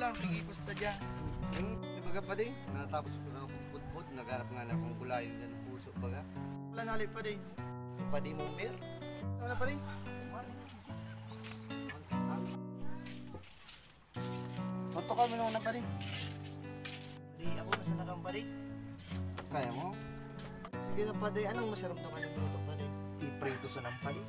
na, higipos ta dyan. Baga pa din, natapos ko na akong putput, nagharap nga na akong gulayin dyan ng puso baga. Wala na ulit pa din. Yung padi mong beer. Wala pa din. Tonto kami naman na pa din. Di ako masana kang pa din. Kaya mo? Sige na pa din, anong masarap na kalimuto pa din? Iprito sa nampali.